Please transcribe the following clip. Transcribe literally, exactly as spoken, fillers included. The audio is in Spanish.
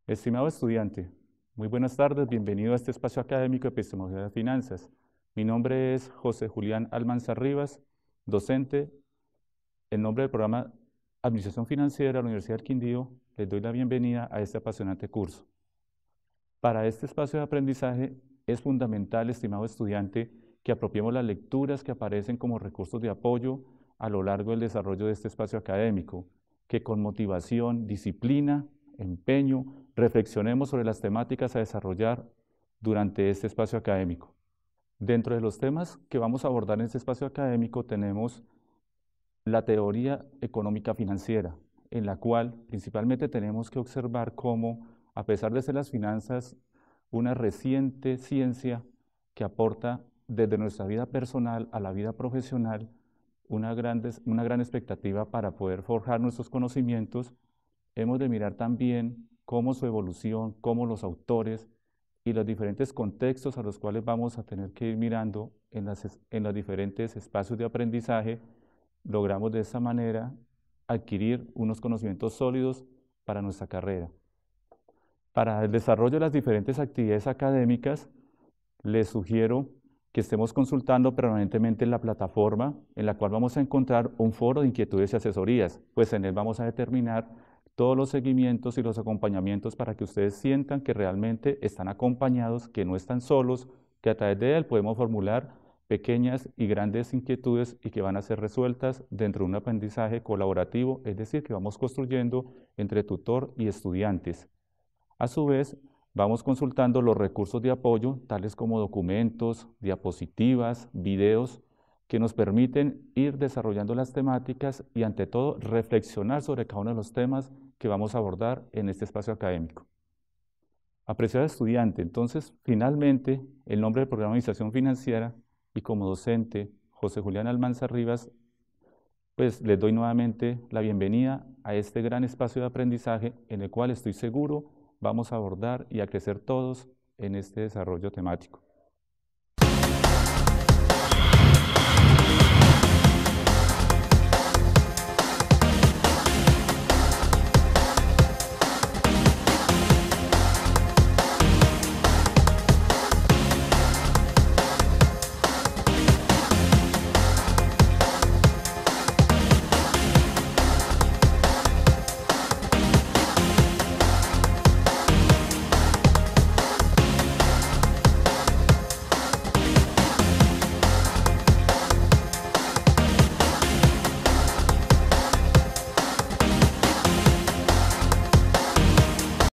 Estimado estudiante, muy buenas tardes, bienvenido a este espacio académico de Epistemología de Finanzas. Mi nombre es José Julián Almanzar Rivas, docente. En nombre del programa Administración Financiera de la Universidad del Quindío, les doy la bienvenida a este apasionante curso. Para este espacio de aprendizaje es fundamental, estimado estudiante, que apropiemos las lecturas que aparecen como recursos de apoyo a lo largo del desarrollo de este espacio académico, que con motivación, disciplina, empeño, reflexionemos sobre las temáticas a desarrollar durante este espacio académico. Dentro de los temas que vamos a abordar en este espacio académico tenemos la teoría económica financiera, en la cual principalmente tenemos que observar cómo, a pesar de ser las finanzas una reciente ciencia que aporta desde nuestra vida personal a la vida profesional una gran, una gran expectativa para poder forjar nuestros conocimientos, hemos de mirar también cómo su evolución, cómo los autores y los diferentes contextos a los cuales vamos a tener que ir mirando en, las, en los diferentes espacios de aprendizaje, logramos de esta manera adquirir unos conocimientos sólidos para nuestra carrera. Para el desarrollo de las diferentes actividades académicas, les sugiero que estemos consultando permanentemente la plataforma en la cual vamos a encontrar un foro de inquietudes y asesorías, pues en él vamos a determinar todos los seguimientos y los acompañamientos para que ustedes sientan que realmente están acompañados, que no están solos, que a través de él podemos formular pequeñas y grandes inquietudes y que van a ser resueltas dentro de un aprendizaje colaborativo, es decir, que vamos construyendo entre tutor y estudiantes. A su vez, vamos consultando los recursos de apoyo, tales como documentos, diapositivas, videos, que nos permiten ir desarrollando las temáticas y, ante todo, reflexionar sobre cada uno de los temas que vamos a abordar en este espacio académico. Apreciado estudiante, entonces, finalmente, el nombre del programa de Administración Financiera y como docente, José Julián Almanzar Rivas, pues les doy nuevamente la bienvenida a este gran espacio de aprendizaje en el cual estoy seguro vamos a abordar y a crecer todos en este desarrollo temático.